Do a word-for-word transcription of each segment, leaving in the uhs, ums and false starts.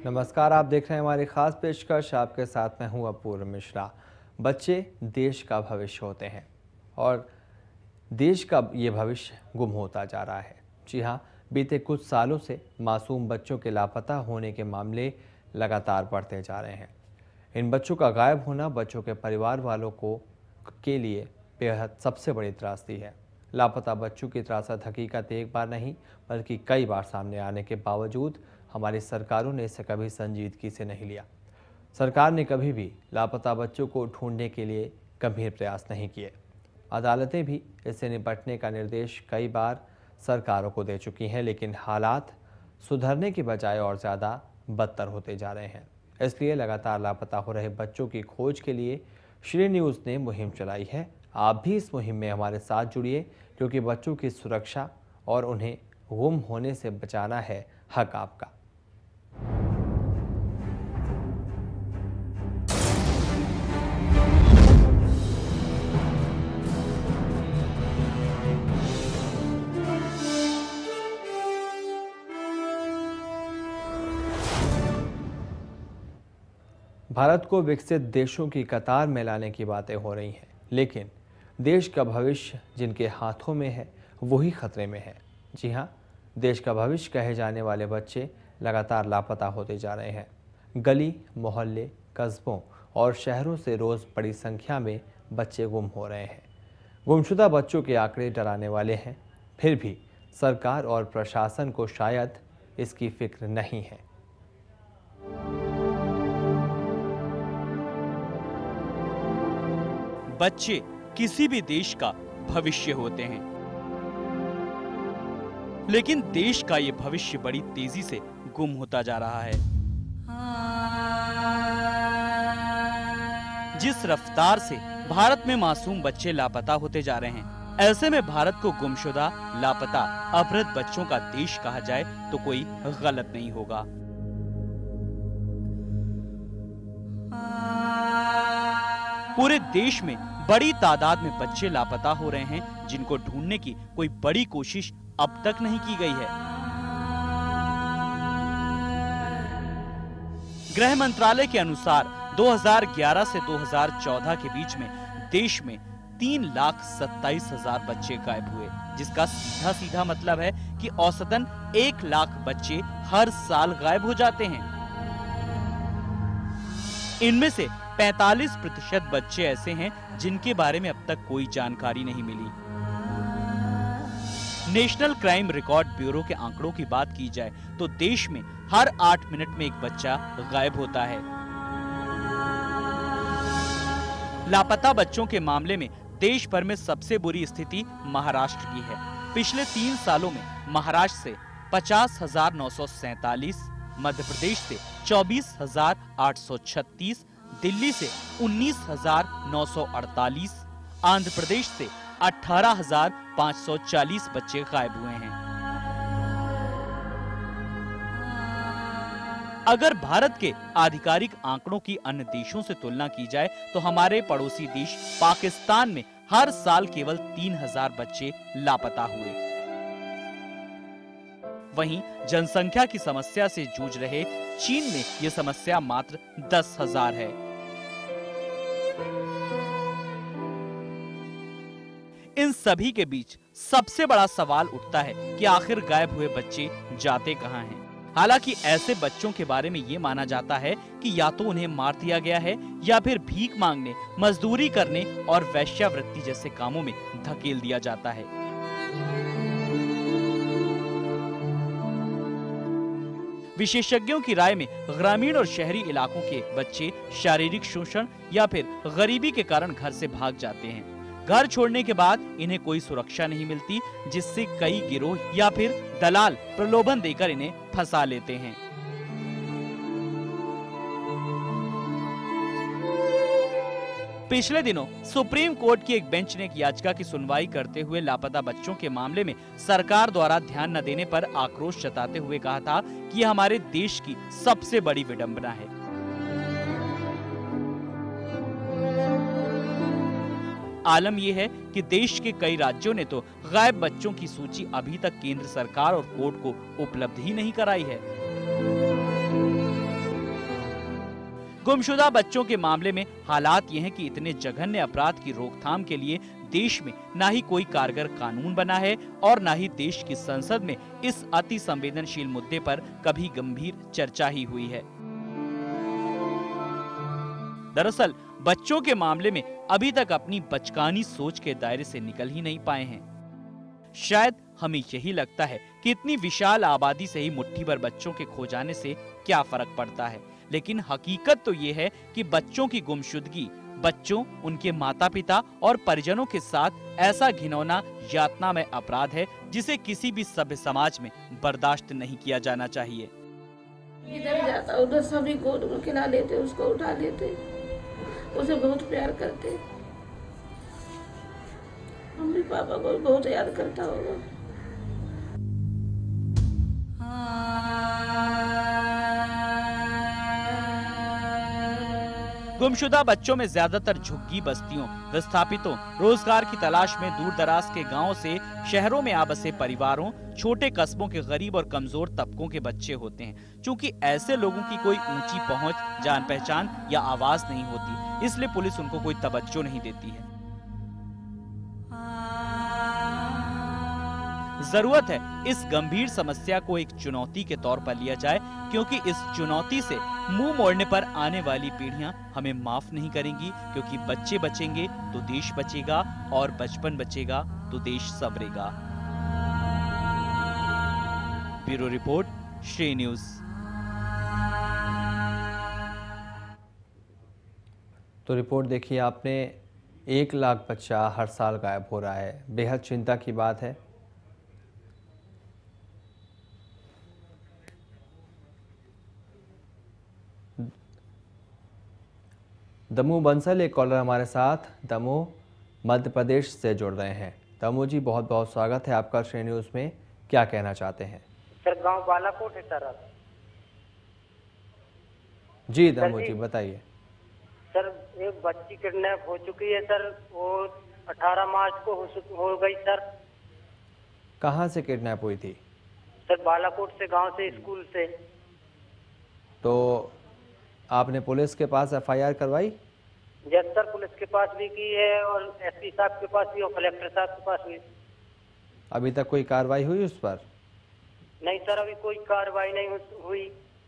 नमस्कार, आप देख रहे हैं हमारी खास पेशकश। आपके साथ मैं हूं अपूर्व मिश्रा। बच्चे देश का भविष्य होते हैं और देश का ये भविष्य गुम होता जा रहा है। जी हां, बीते कुछ सालों से मासूम बच्चों के लापता होने के मामले लगातार बढ़ते जा रहे हैं। इन बच्चों का गायब होना बच्चों के परिवार वालों को के लिए बेहद सबसे बड़ी त्रासदी है। लापता बच्चों की त्रासद हकीकत एक बार नहीं बल्कि कई बार सामने आने के बावजूद हमारी सरकारों ने इसे कभी संजीदगी से नहीं लिया। सरकार ने कभी भी लापता बच्चों को ढूंढने के लिए गंभीर प्रयास नहीं किए। अदालतें भी इससे निपटने का निर्देश कई बार सरकारों को दे चुकी हैं, लेकिन हालात सुधरने की बजाय और ज़्यादा बदतर होते जा रहे हैं। इसलिए लगातार लापता हो रहे बच्चों की खोज के लिए श्री न्यूज़ ने मुहिम चलाई है। आप भी इस मुहिम में हमारे साथ जुड़िए, क्योंकि बच्चों की सुरक्षा और उन्हें गुम होने से बचाना है हक आपका। भारत को विकसित देशों की कतार में लाने की बातें हो रही हैं, लेकिन देश का भविष्य जिनके हाथों में है वही खतरे में है। जी हां, देश का भविष्य कहे जाने वाले बच्चे लगातार लापता होते जा रहे हैं। गली मोहल्ले, कस्बों और शहरों से रोज़ बड़ी संख्या में बच्चे गुम हो रहे हैं। गुमशुदा बच्चों के आंकड़े डराने वाले हैं, फिर भी सरकार और प्रशासन को शायद इसकी फिक्र नहीं है। बच्चे किसी भी देश का भविष्य होते हैं, लेकिन देश का ये भविष्य बड़ी तेजी से गुम होता जा रहा है। जिस रफ्तार से भारत में मासूम बच्चे लापता होते जा रहे हैं, ऐसे में भारत को गुमशुदा, लापता, अपहृत बच्चों का देश कहा जाए तो कोई गलत नहीं होगा। पूरे देश में बड़ी तादाद में बच्चे लापता हो रहे हैं, जिनको ढूंढने की कोई बड़ी कोशिश अब तक नहीं की गई है। गृह मंत्रालय के अनुसार दो हज़ार ग्यारह से दो हज़ार चौदह के बीच में देश में तीन लाख सत्ताईस हजार बच्चे गायब हुए, जिसका सीधा सीधा मतलब है कि औसतन एक लाख बच्चे हर साल गायब हो जाते हैं। इनमें से पैंतालीस प्रतिशत बच्चे ऐसे हैं जिनके बारे में अब तक कोई जानकारी नहीं मिली। नेशनल क्राइम रिकॉर्ड ब्यूरो के आंकड़ों की बात की जाए तो देश में हर आठ मिनट में एक बच्चा गायब होता है। लापता बच्चों के मामले में देश भर में सबसे बुरी स्थिति महाराष्ट्र की है। पिछले तीन सालों में महाराष्ट्र से पचास हजार नौ सौ सैतालीस, मध्य प्रदेश से चौबीस हजार आठ सौ छत्तीस, दिल्ली से उन्नीस हजार नौ सौ अड़तालीस, आंध्र प्रदेश से अठारह हजार पाँच सौ चालीस बच्चे गायब हुए हैं। अगर भारत के आधिकारिक आंकड़ों की अन्य देशों से तुलना की जाए तो हमारे पड़ोसी देश पाकिस्तान में हर साल केवल तीन हजार बच्चे लापता हुए। वहीं जनसंख्या की समस्या से जूझ रहे चीन में यह समस्या मात्र दस हजार है। इन सभी के बीच सबसे बड़ा सवाल उठता है कि आखिर गायब हुए बच्चे जाते कहां हैं। हालांकि ऐसे बच्चों के बारे में ये माना जाता है कि या तो उन्हें मार दिया गया है या फिर भीख मांगने, मजदूरी करने और वेश्यावृत्ति जैसे कामों में धकेल दिया जाता है। विशेषज्ञों की राय में ग्रामीण और शहरी इलाकों के बच्चे शारीरिक शोषण या फिर गरीबी के कारण घर से भाग जाते हैं। घर छोड़ने के बाद इन्हें कोई सुरक्षा नहीं मिलती, जिससे कई गिरोह या फिर दलाल प्रलोभन देकर इन्हें फंसा लेते हैं। पिछले दिनों सुप्रीम कोर्ट की एक बेंच ने एक याचिका की सुनवाई करते हुए लापता बच्चों के मामले में सरकार द्वारा ध्यान न देने पर आक्रोश जताते हुए कहा था कि यह हमारे देश की सबसे बड़ी विडंबना है। आलम यह है कि देश के कई राज्यों ने तो गायब बच्चों की सूची अभी तक केंद्र सरकार और कोर्ट को उपलब्ध ही नहीं कराई है। गुमशुदा बच्चों के मामले में हालात ये हैं कि इतने जघन्य अपराध की रोकथाम के लिए देश में ना ही कोई कारगर कानून बना है और ना ही देश की संसद में इस अति संवेदनशील मुद्दे पर कभी गंभीर चर्चा ही हुई है। दरअसल बच्चों के मामले में अभी तक अपनी बचकानी सोच के दायरे से निकल ही नहीं पाए हैं। शायद हमें यही लगता है कि इतनी विशाल आबादी से ही मुट्ठी भर बच्चों के खो जाने से क्या फर्क पड़ता है, लेकिन हकीकत तो ये है कि बच्चों की गुमशुदगी बच्चों, उनके माता पिता और परिजनों के साथ ऐसा घिनौना यातनामय अपराध है जिसे किसी भी सभ्य समाज में बर्दाश्त नहीं किया जाना चाहिए। इधर जाता उधर सभी को खिला लेते, उसको उठा लेते, उसे बहुत प्यार करते। मम्मी पापा को बहुत याद करता होगा। गुमशुदा बच्चों में ज्यादातर झुग्गी बस्तियों, विस्थापितों, रोजगार की तलाश में दूर दराज के गांवों से शहरों में आ बसे परिवारों, छोटे कस्बों के गरीब और कमजोर तबकों के बच्चे होते हैं। क्योंकि ऐसे लोगों की कोई ऊंची पहुंच, जान पहचान या आवाज नहीं होती, इसलिए पुलिस उनको कोई तवज्जो नहीं देती है। जरूरत है इस गंभीर समस्या को एक चुनौती के तौर पर लिया जाए, क्योंकि इस चुनौती से मुंह मोड़ने पर आने वाली पीढ़ियां हमें माफ नहीं करेंगी। क्योंकि बच्चे बचेंगे तो देश बचेगा और बचपन बचेगा तो देश संवरेगा। Bureau report, Shri news. तो रिपोर्ट देखिए आपने, एक लाख बच्चा हर साल गायब हो रहा है, बेहद चिंता की बात है। दमू बंसल एक कॉलर हमारे साथ दमू मध्य प्रदेश से जुड़ रहे हैं। दमू जी, बहुत बहुत स्वागत है आपका श्री न्यूज में। क्या कहना चाहते हैं? सर गांव बालाकोट है सर। जी दमू जी बताइए। सर एक बच्ची किडनैप हो चुकी है सर, वो अठारह मार्च को हो, हो गई सर। कहाँ से किडनैप हुई थी? सर बालाकोट से, गांव से, स्कूल से। तो आपने पुलिस के पास एफ आई आर करवाई? जब सर पुलिस के पास भी की है और एस पी साहब के पास भी और कलेक्टर साहब के पास भी। अभी तक कोई कार्रवाई हुई उस पर? नहीं सर, अभी कोई कार्रवाई नहीं हुई।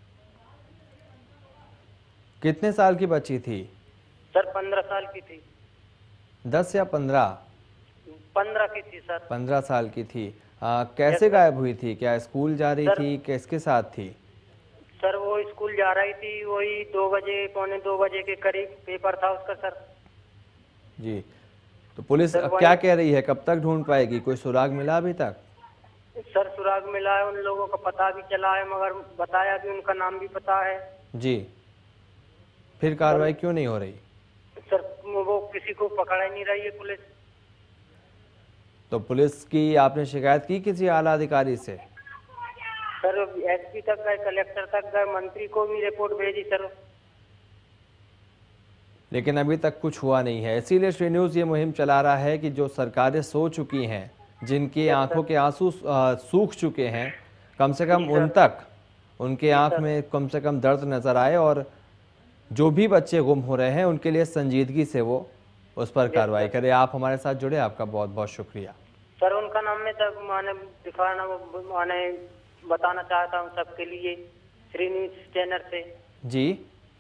कितने साल की बच्ची थी? सर पंद्रह साल की थी। दस या पंद्रह? पंद्रह की थी सर। पंद्रह साल की थी। आ, कैसे गायब हुई थी? क्या स्कूल जा रही थी? किसके साथ थी? सर वो स्कूल जा रही थी, वही दो बजे पौने दो बजे के करीब पेपर था उसका सर। जी, तो पुलिस अब क्या कह रही है, कब तक ढूंढ पाएगी? कोई सुराग मिला अभी तक? सर सुराग मिला है, उन लोगों का पता भी चला है, मगर बताया भी, उनका नाम भी पता है। जी, फिर कार्रवाई क्यों नहीं हो रही? सर वो किसी को पकड़ ही नहीं रही है पुलिस। तो पुलिस की आपने शिकायत की किसी आला अधिकारी से? सर एस पी तक गए, कलेक्टर तक गए, मंत्री को भी रिपोर्ट भेजी सर। लेकिन अभी तक कुछ हुआ नहीं है। इसीलिए श्री न्यूज ये मुहिम चला रहा है कि जो सरकारें सो चुकी हैं, जिनकी आंखों के आंसू सूख चुके हैं, कम से कम उन तक, उनके आंख में कम से कम दर्द नजर आए और जो भी बच्चे गुम हो रहे हैं उनके लिए संजीदगी से वो उस पर कार्रवाई करे। आप हमारे साथ जुड़े, आपका बहुत बहुत शुक्रिया। सर उनका नाम में तक माने दिखाना, माने बताना चाहता हूँ सबके लिए श्री न्यूज चैनल से। जी,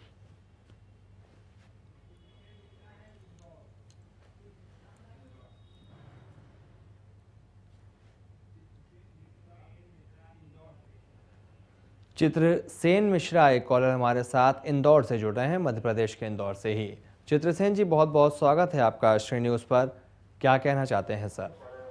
चित्रसेन मिश्रा एक कॉलर हमारे साथ इंदौर से जुड़ रहे हैं, मध्य प्रदेश के इंदौर से ही। चित्रसेन जी, बहुत बहुत स्वागत है आपका श्री न्यूज पर। क्या कहना चाहते हैं सर?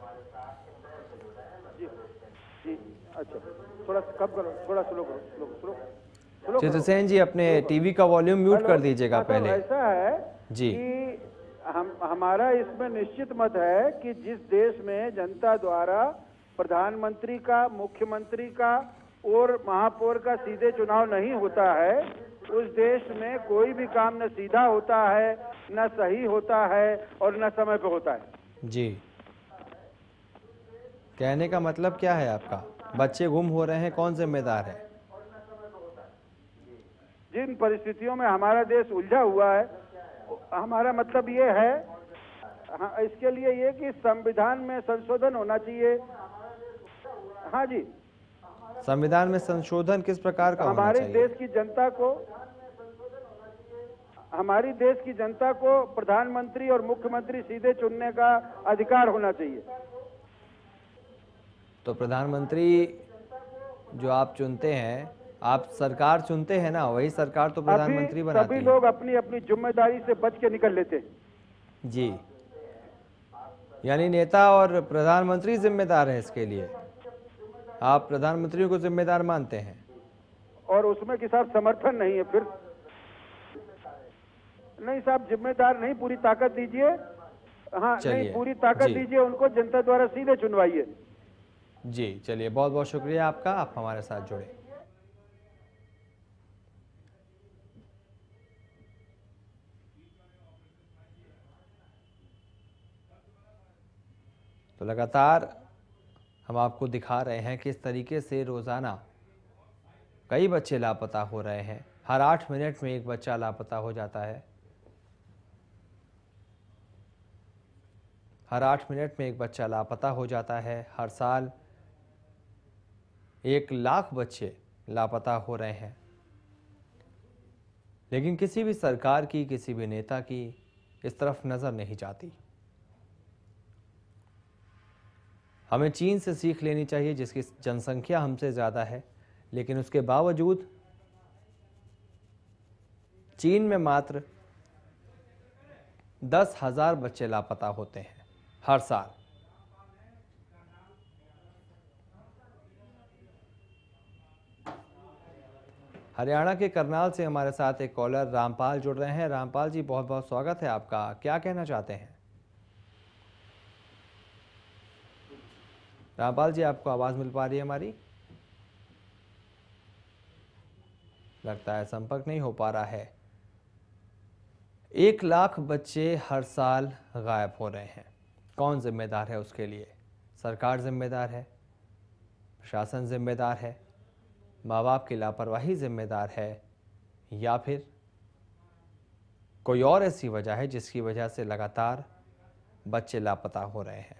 जी जी अच्छा, थोड़ा कम करो, थोड़ा स्लो करो, slow slow slow. Chitrasen ji, अपने टीवी का वॉल्यूम म्यूट कर दीजिएगा पहले। ऐसा है जी कि हम हमारा इसमें निश्चित मत है कि जिस देश में जनता द्वारा प्रधानमंत्री का, मुख्यमंत्री का और महापौर का सीधे चुनाव नहीं होता है, उस देश में कोई भी काम न सीधा होता है, न सही होता है और न समय पे होता है। जी, कहने का मतलब क्या है आपका? बच्चे गुम हो रहे हैं, कौन जिम्मेदार है? जिन परिस्थितियों में हमारा देश उलझा हुआ है, हमारा मतलब ये है, हाँ, इसके लिए ये कि संविधान में संशोधन होना चाहिए। हाँ जी, संविधान में संशोधन किस प्रकार का होना हमारे चाहिए? देश की जनता को हमारी देश की जनता को प्रधानमंत्री और मुख्यमंत्री सीधे चुनने का अधिकार होना चाहिए। तो प्रधानमंत्री जो आप चुनते हैं, आप सरकार चुनते हैं ना, वही सरकार तो प्रधानमंत्री अभी बनाती सभी है। लोग अपनी अपनी जिम्मेदारी से बच के निकल लेते हैं। जी, यानी नेता और प्रधानमंत्री जिम्मेदार है इसके लिए, आप प्रधानमंत्री को जिम्मेदार मानते हैं? और उसमें कि साहब समर्थन नहीं है, फिर नहीं साहब, जिम्मेदार नहीं, पूरी ताकत दीजिए। हाँ, चलिए, नहीं, पूरी ताकत जी। दीजिए उनको, जनता द्वारा सीधे चुनवाइए। जी चलिए, बहुत बहुत शुक्रिया आपका, आप हमारे साथ जुड़े। तो लगातार हम आपको दिखा रहे हैं कि इस तरीके से रोज़ाना कई बच्चे लापता हो रहे हैं। हर आठ मिनट में एक बच्चा लापता हो जाता है। हर आठ मिनट में एक बच्चा लापता हो जाता है। हर साल एक लाख बच्चे लापता हो रहे हैं, लेकिन किसी भी सरकार की, किसी भी नेता की इस तरफ नज़र नहीं जाती। हमें चीन से सीख लेनी चाहिए, जिसकी जनसंख्या हमसे ज़्यादा है, लेकिन उसके बावजूद चीन में मात्र दस हजार बच्चे लापता होते हैं हर साल। हरियाणा के करनाल से हमारे साथ एक कॉलर रामपाल जुड़ रहे हैं। रामपाल जी, बहुत बहुत स्वागत है आपका, क्या कहना चाहते हैं? रामपाल जी, आपको आवाज़ मिल पा रही है हमारी? लगता है संपर्क नहीं हो पा रहा है। एक लाख बच्चे हर साल गायब हो रहे हैं। कौन जिम्मेदार है उसके लिए? सरकार जिम्मेदार है, प्रशासन जिम्मेदार है, माँ बाप की लापरवाही जिम्मेदार है, या फिर कोई और ऐसी वजह है जिसकी वजह से लगातार बच्चे लापता हो रहे हैं?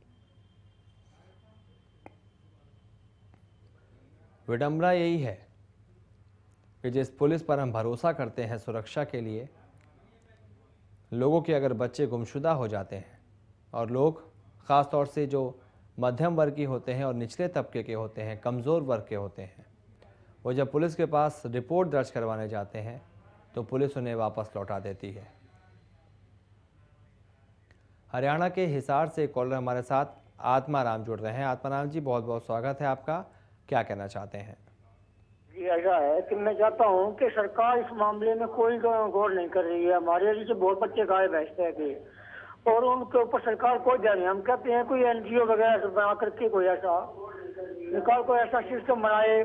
विडंबना यही है कि जिस पुलिस पर हम भरोसा करते हैं सुरक्षा के लिए, लोगों के अगर बच्चे गुमशुदा हो जाते हैं, और लोग ख़ास तौर से जो मध्यम वर्ग के होते हैं और निचले तबके के होते हैं, कमज़ोर वर्ग के होते हैं, वो जब पुलिस के पास रिपोर्ट दर्ज करवाने जाते हैं तो पुलिस उन्हें वापस लौटा देती है। हरियाणा के हिसार से कॉलर हमारे साथ आत्माराम जुड़ रहे हैं। आत्माराम जी, बहुत बहुत स्वागत है आपका, क्या कहना चाहते हैं? जी, ऐसा है कि मैं चाहता हूँ कि सरकार इस मामले में कोई गौर नहीं कर रही है। हमारे यहाँ से बहुत बच्चे गायब भेजते हैं और उनके ऊपर सरकार कोई ध्यान नहीं। हम कहते हैं कोई एनजीओ वगैरह बना करके कोई ऐसा सरकार को ऐसा सिस्टम बनाए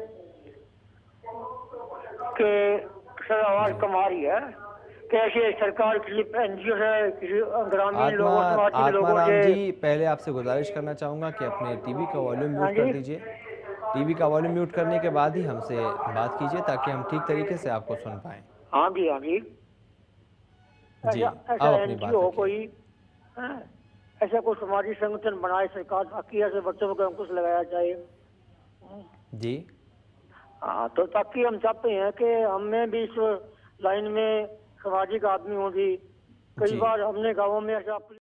कि सर आवाज कम आ रही है, कैसे सरकार किसी एनजीओ से, किसी ग्रामीण लोगों समाज लोगों से। जी, पहले आपसे गुजारिश करना चाहूँगा कि अपने टीवी का वॉल्यूम म्यूट कर दीजिए। टीवी का वॉल्यूम म्यूट करने के बाद ही हमसे बात कीजिए, ताकि हम ठीक तरीके से आपको सुन पाएं। हाँ जी, हाँ जी, जी, ऐसा अब अपनी बात हो कोई है, ऐसा कोई समाजी संगठन बनाए सरकार, ताकि ऐसे बच्चों को अंकुश लगाया जाए। जी हाँ, तो ताकि हम चाहते हैं कि हमें भी इस लाइन में सामाजिक आदमी होगी। कई बार हमने गाँवों में ऐसा